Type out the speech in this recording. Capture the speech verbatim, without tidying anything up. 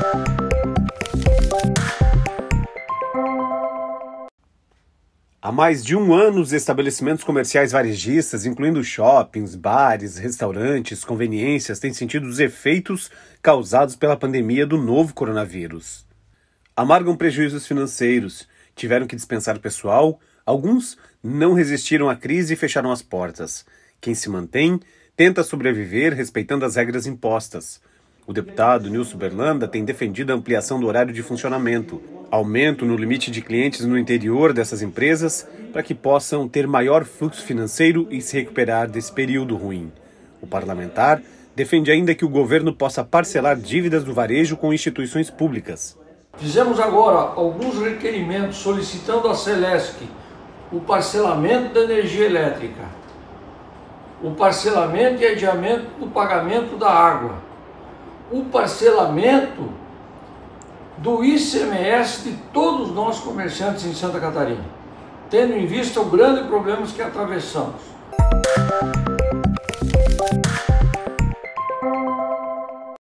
Há mais de um ano, os estabelecimentos comerciais varejistas, incluindo shoppings, bares, restaurantes, conveniências, têm sentido os efeitos causados pela pandemia do novo coronavírus. Amargam prejuízos financeiros, tiveram que dispensar pessoal, alguns não resistiram à crise e fecharam as portas. Quem se mantém, tenta sobreviver respeitando as regras impostas. O deputado Nilson Berlanda tem defendido a ampliação do horário de funcionamento, aumento no limite de clientes no interior dessas empresas para que possam ter maior fluxo financeiro e se recuperar desse período ruim. O parlamentar defende ainda que o governo possa parcelar dívidas do varejo com instituições públicas. Fizemos agora alguns requerimentos solicitando à Celesc o parcelamento da energia elétrica, o parcelamento e adiamento do pagamento da água, o parcelamento do I C M S de todos nós comerciantes em Santa Catarina, tendo em vista o grande problema que atravessamos.